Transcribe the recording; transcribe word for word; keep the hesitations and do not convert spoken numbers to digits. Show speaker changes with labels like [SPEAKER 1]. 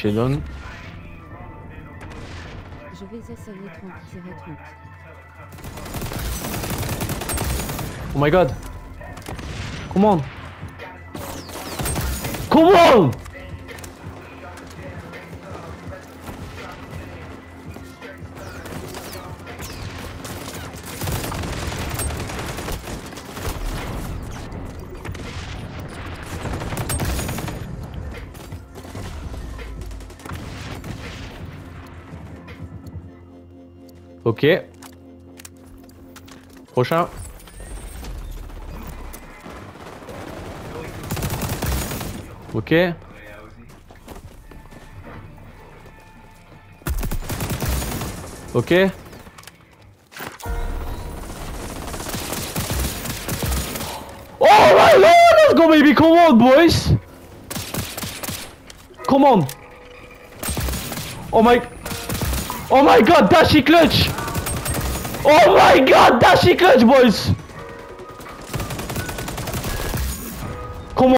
[SPEAKER 1] shit on.
[SPEAKER 2] Je vais essayer trente tiret trente.
[SPEAKER 1] Oh my god. Come on. Come on. Ok. Prochain. Ok. Ok. Oh my lord, let's go baby, come on boys. Come on. Oh my. Oh my god, dashy clutch. Oh my god, dashy clutch boys.